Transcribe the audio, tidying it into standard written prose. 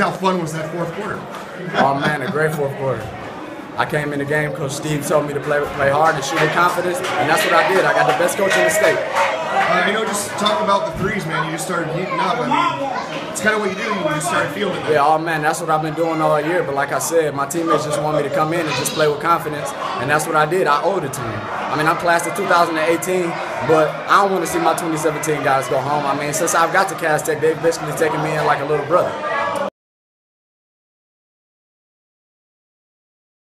how fun was that fourth quarter? Oh man, a great fourth quarter. I came in the game, Coach Steve told me to play hard and shoot with confidence, and that's what I did. I got the best coach in the state. Just talking about the threes, man, you just started heating up. I mean, it's kind of what you do, you just started feeling it. Yeah, oh man, that's what I've been doing all year, but like I said, my teammates just want me to come in and just play with confidence, and that's what I did. I owed it to them. I mean, I'm class of 2018, but I don't want to see my 2017 guys go home. I mean, since I've got to Cass Tech, they've basically taken me in like a little brother.